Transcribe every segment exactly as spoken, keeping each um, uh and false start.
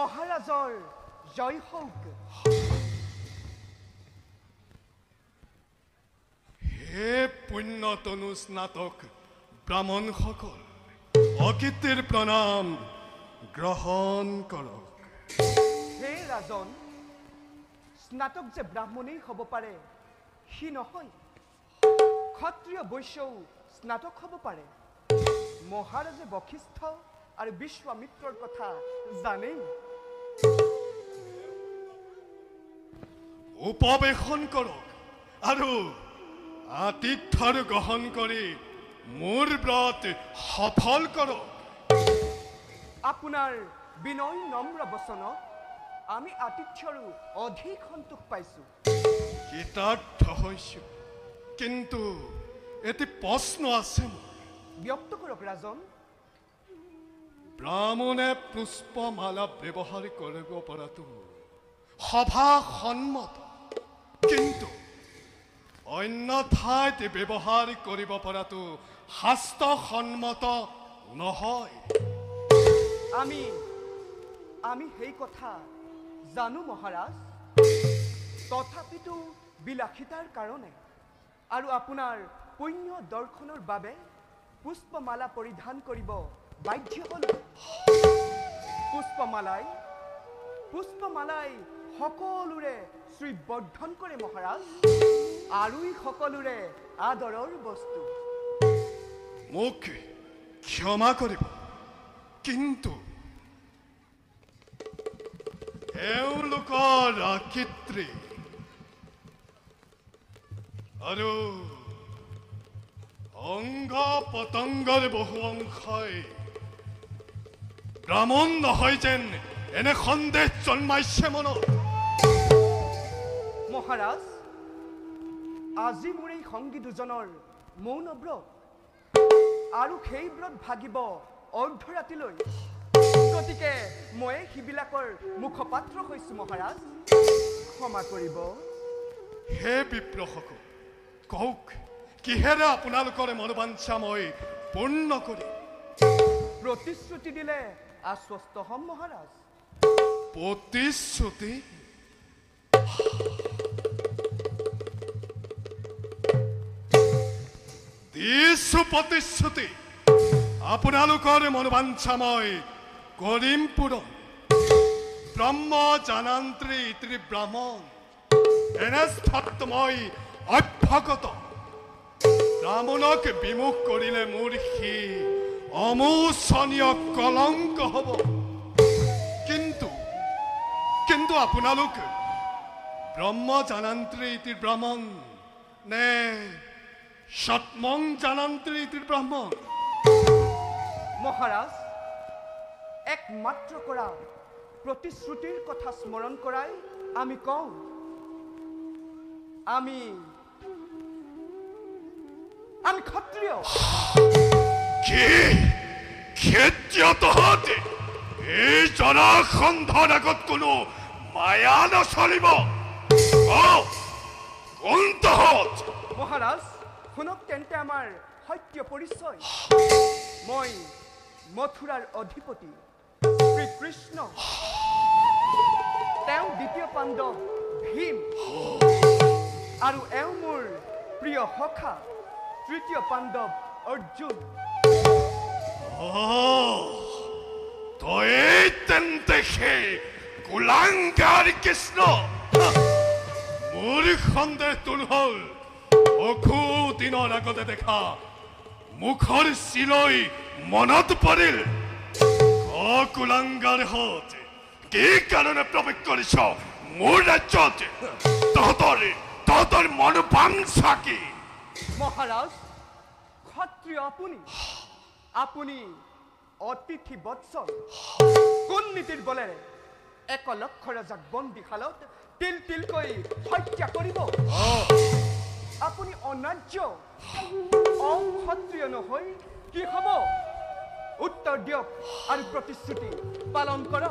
মহাৰাজৰ জয় হওক। হে পুণ্যতনু স্নাতক ব্ৰাহ্মণসকল, অকীৰ্তিৰ প্ৰণাম গ্ৰহণ কৰক। হে ৰাজন, স্নাতক যে ব্ৰাহ্মণেই হ'ব পাৰে সি নহয়, ক্ষত্ৰিয় বৈশ্যও স্নাতক হ'ব পাৰে। মহাৰাজে বশিষ্ঠ আৰু বিশ্বামিত্ৰৰ কথা জানেই। উপবেশন কৰক আৰু আতিথ্যৰ গ্ৰহণ কৰি মোৰ ব্ৰত সফল কৰক। আপোনাৰ বিনয় নম্ৰ বচনত আমি আতিথ্যৰো অধিক সন্তোষ পাইছো। কৃতাৰ্থ হৈছো, কিন্তু এটি প্ৰশ্ন আছে মোৰ। ব্যক্ত কৰক ৰাজন। ব্ৰাহ্মণে পুষ্পমালা ব্যৱহাৰ কৰিব পৰাটো সভা সন্মত, কিন্তু অন্য ঠাইত ব্যৱহাৰ কৰিব পৰাটো শাস্ত্ৰ সন্মত নহয়। আমি আমি সেই কথা জানো মহাৰাজ, তথাপিতো বিলাসিতাৰ কাৰণে আৰু আপোনাৰ পুণ্য দৰ্শনৰ বাবে পুষ্পমালা পৰিধান কৰিব বাধ্য হল। পুষ্পমালাই পুষ্পমালাই সকলোৰে শ্ৰীবৰ্ধন কৰে মহাৰাজ, আৰু ই সকলোৰে আদৰৰ বস্তু। মোক ক্ষমা কৰিব, কিন্তু এওঁলোকৰ আকৃতি আৰু অংগ পতংগৰ বহু অংশই ব্ৰাহ্মণ নহয় যেন এনে সন্দেহ জন্মাইছে মনত। মহাৰাজ, আজি মোৰ এই সংগী দুজনৰ মৌন ব্ৰত, আৰু সেই ব্ৰত ভাগিব অৰ্ধৰাতিলৈ, গতিকে মই সিবিলাকৰ মুখপাত্ৰ হৈছো মহাৰাজ, ক্ষমা কৰিব। হে বিপ্ৰসকল, কওক কিহেৰে আপোনালোকৰ মনোবাঞ্ছা মই পূৰ্ণ কৰিম? প্ৰতিশ্ৰুতি দিলে আশ্বস্ত হম মহাৰাজ। প্ৰতিশ্ৰুতি? দিছো প্ৰতিশ্ৰুতি, আপোনালোকৰ মনোবাঞ্ছা মই কৰিম পূৰণ। ব্ৰহ্ম জানান্ত্ৰী ইতি ব্ৰাহ্মণ, এনে স্থত মই অভ্যাগত। ব্ৰাহ্মণক বিমুখ কৰিলে মোৰ সি অমোচনীয় কলংক হ'ব। কিন্তু কিন্তু আপোনালোক ব্ৰহ্ম জানান্ত্ৰী ইতি ব্ৰাহ্মণ নে সৎমং জানান্ত্ৰী ইতি ব্ৰাহ্মণ? মহাৰাজ, একমাত্ৰ কৰা প্ৰতিশ্ৰুতিৰ কথা স্মৰণ কৰাই আমি কওঁ, আমি আমি ক্ষত্ৰিয়। কি ক্ষত্ৰিয় তহঁতে? এই জনাখণ্ডৰ আগত কোনো মায়া নচলিব। কোন তহঁত? মহাৰাজ শুনক তেন্তে আমাৰ সত্য পৰিচয়। মই মথুৰাৰ অধিপতি শ্ৰীকৃষ্ণ, তেওঁ দ্বিতীয় পাণ্ডৱ ভীম, আৰু এওঁ মোৰ প্ৰিয় সখা তৃতীয় পাণ্ডৱ অৰ্জুন। তই তেন্তে সেই কুলাংগাৰ কৃষ্ণ? মোৰ সন্দেহ তোৰ হল অখু দিনৰ আগতে দেখা মুখৰ চিলৈ মনত পৰিল। কুলাংগাৰ হত কি কাৰণে প্ৰৱেশ কৰিছ মোৰ ৰাজ্যত? তহঁতৰ তহঁতৰ মনোবাঞ্ছা কি? মহাৰাজ, ক্ষত্ৰিয় আপুনি আপুনি অতিথি বৎসল। কোন নীতিৰ বলেৰে এক লক্ষ ৰজাক বন্দীশালত তিল তিলকৈ হত্যা কৰিব? আপুনি অনাৰ্য অক্ষত্ৰিয় নহৈ কি হ'ব? উত্তৰ দিয়ক আৰু প্ৰতিশ্ৰুতি পালন কৰক।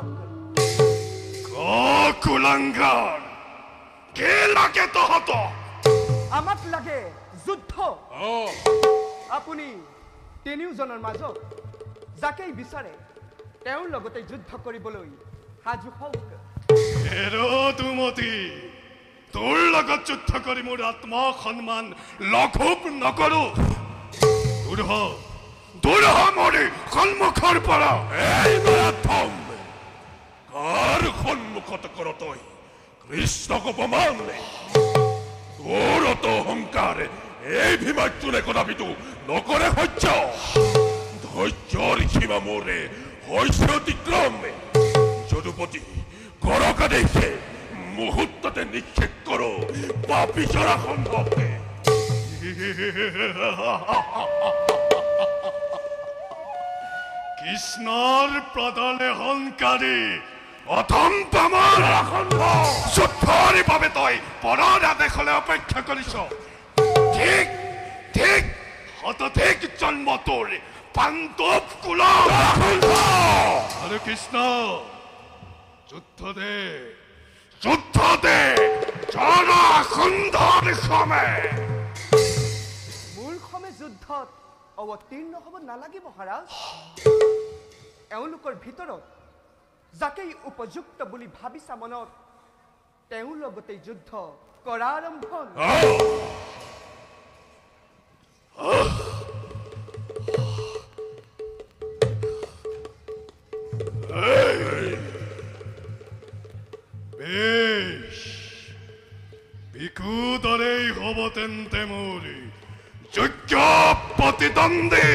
কুলাংগাৰ, কি লাগে তহঁতক? আমাক লাগে যুদ্ধ। আপুনি তিনিওজনৰ মাজত যাকেই বিচাৰে তেওঁৰ লগতে যুদ্ধ কৰিবলৈ সাজু হওক এৰো দুমতি তোৰ লগত যুদ্ধ কৰি মোৰ আত্মা সন্মান লঘূপ নকৰো দূৰ হ দূৰ হ মোৰ সন্মুখৰ পৰা এই নৰাথম কাৰ সন্মুখত কৰ তই কৃষ্ণক অপমান তোৰ অত অহংকাৰ এই ভীমাৰ্জুনে কদাপিতো নকৰে সহ্য ধৈৰ্যৰ সীমা মোৰে হৈছে অতিক্ৰম যদুপতি কৰকা দেখে মুহূৰ্ততে নিক্ষেপ কৰো পাপী জৰাসন্ধকে কৃষ্ণৰ প্ৰদলে হংকাৰী অথম পামৰ যুদ্ধৰ বাবে তই পৰৰ আদেশলৈ অপেক্ষা কৰিছ ঠিক ঠিক হতঠিক জন্ম তোৰ পাণ্ডৱ কুলৰ আৰু কৃষ্ণ যুদ্ধ দে যুদ্ধ দে জৰাসন্ধৰ সমে মোৰ সমে যুদ্ধত অৱতীৰ্ণ হ'ব নালাগিব মহাৰাজ এওঁলোকৰ ভিতৰত যাকেই উপযুক্ত বুলি ভাবিছা মনত তেওঁ লগতে যুদ্ধ কৰা আৰম্ভণ বেশ বিকুদৰেই হ'ব তেন্তে মোৰ যোগ্য প্ৰতিদ্বন্দ্বী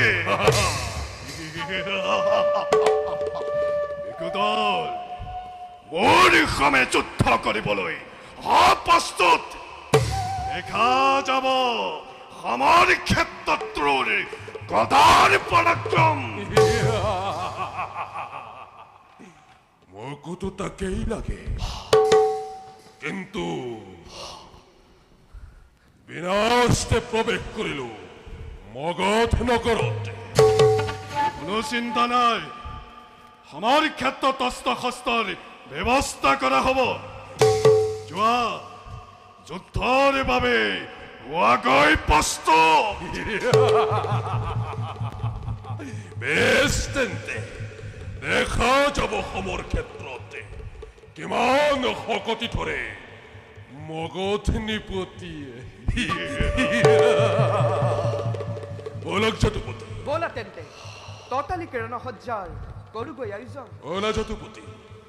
বিকুদৰ মোৰ সমে যুদ্ধ কৰিবলৈ অপ্ৰস্তুত দেখা যাব সমৰ ক্ষেত্ৰত তোৰ গদাৰ পৰাক্ৰম মোকোতো তাকেই লাগে কিন্তু বিনাশে প্ৰৱেশ কৰিলো মগধ নগৰত কোনো চিন্তা নাই সমৰ ক্ষেত্ৰত অস্ত্ৰ শস্ত্ৰৰ ব্যৱস্থা কৰা হ'ব যোৱা যুদ্ধৰ বাবে হোৱাগৈ প্ৰস্তুত বেছ তেন্তে দেখা যাব সমৰ ক্ষেত্ৰতে কিমান শকতি ধৰে মগধ নিপতিয়ে বলক যদুপতি বলা তেন্তে ততালিকে ৰণসজ্জাৰ কৰোগৈ আয়োজন বলা যদুপতি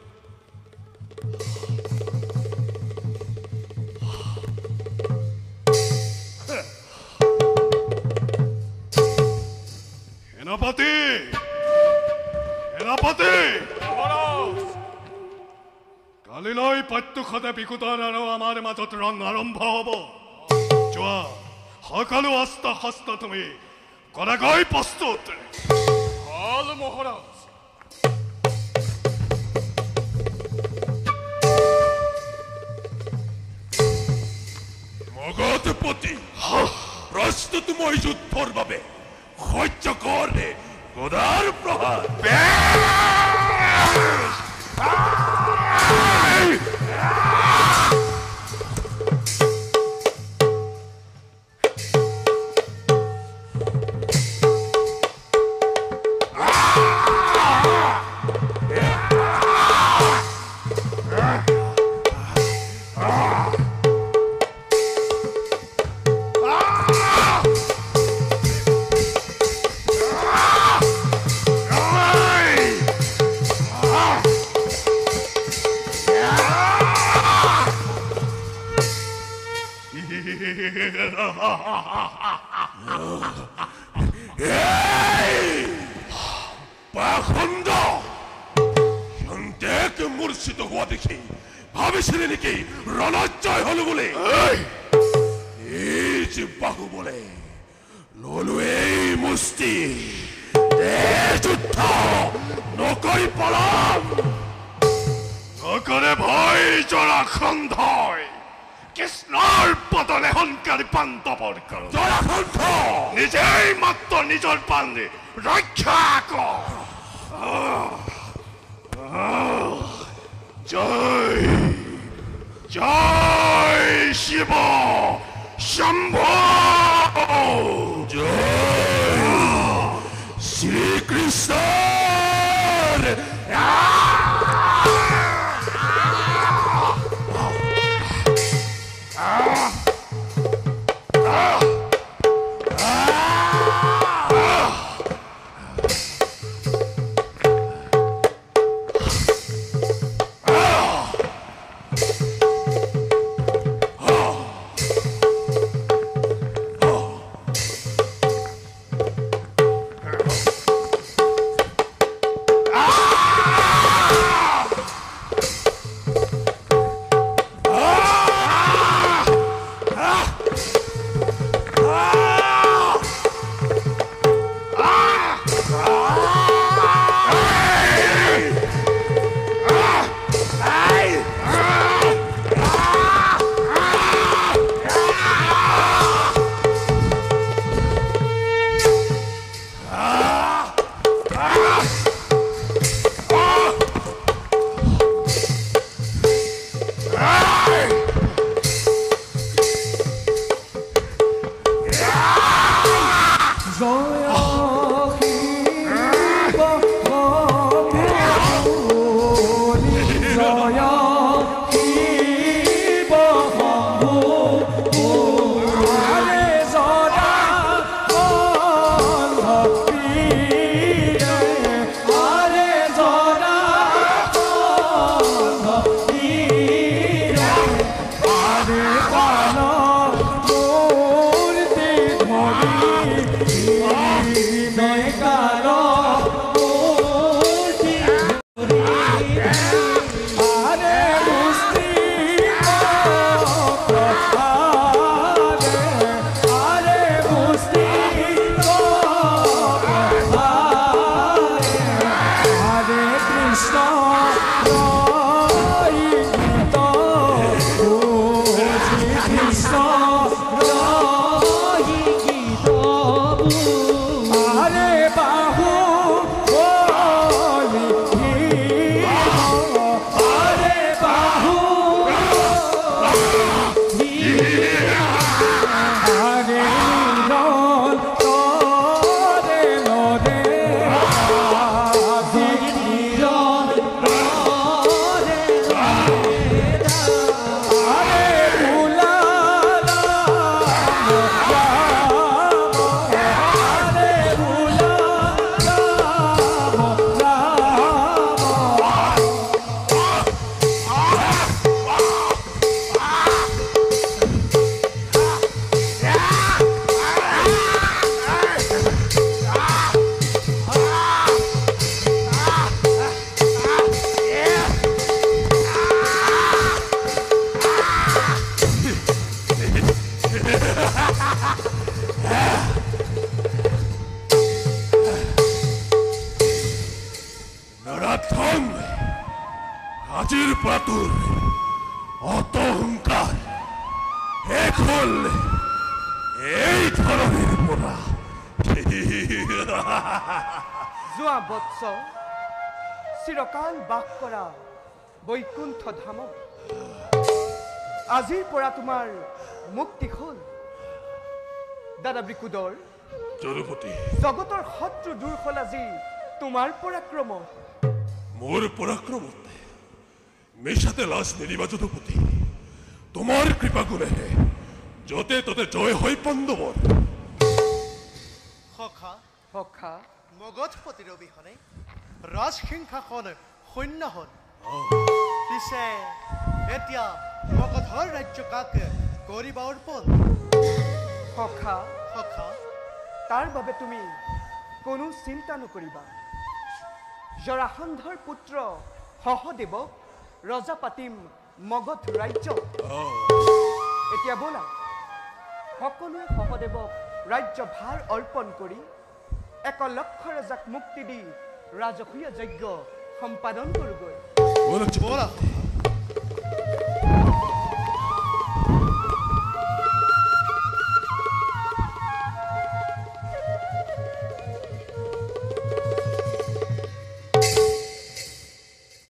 সেনাপতি সেনাপতি কালিলৈ প্ৰত্যুষতে বিকুতৰ আৰু আমাৰ মাজত ৰণ আৰম্ভ হ'ব যোৱা সকলো অস্ত্ৰ শস্ত্ৰ তুমি কৰাগৈ প্ৰস্তুত হল মহাৰাজ মগধপতি প্ৰস্তুত মই যুদ্ধৰ বাবে সহ্য কৰে গদাৰ প্ৰহাৰ পাখণ্ড সন্দেহ মূৰ্ছিত হোৱা দেখি ভাবিছিলে নেকি ৰণজয় হলো বোলে এই যে বাহুবলে ললো এই মুষ্টি যুদ্ধ নকৰি পলাম নকৰে ভয় জৰাসন্ধই কৃষ্ণৰ পদলে হংকাৰী পাণ্ডৱৰ জৰাসন্ধ নিজেই মাত্ৰ নিজৰ প্ৰাণ ৰক্ষা কৰ জয় জয় শিৱ শম্ভ জয় শ্ৰীকৃষ্ণ আজিৰ পৰা তোৰ অত অহংকাৰ শেষ হ'ল এই ধৰণীৰ পৰা যোৱা বৎস চিৰকাল বাস কৰা বৈকুণ্ঠ ধামত আজিৰ পৰা তোমাৰ মুক্তি হ'ল দাদা বৃকুদৰ জনপতি জগতৰ শত্ৰু দূৰ হ'ল আজি তোমাৰ পৰাক্ৰম মোৰ পৰাক্ৰমত মিছাতে লাজ নিদিবা যদুপতি তোমাৰ কৃপা গুণেহে যতে ততে জয় হৈ পন্দবৰ সখা সখা মগধপতিৰ অবিহনে ৰাজসিংহাসন শূন্য হ'ল পিছে এতিয়া মগধৰ ৰাজ্য কাক কৰিবা অৰ্পণ সখা সখা তাৰ বাবে তুমি কোনো চিন্তা নকৰিবা জৰাসন্ধৰ পুত্ৰ সহদেৱক ৰজা পাতিম মগধ ৰাজ্য এতিয়া বলা সকলোৱে সহদেৱক ৰাজ্য ভাৰ অৰ্পণ কৰি এক লক্ষ ৰজাক মুক্তি দি ৰাজকীয় যজ্ঞ সম্পাদন কৰোগৈ বলা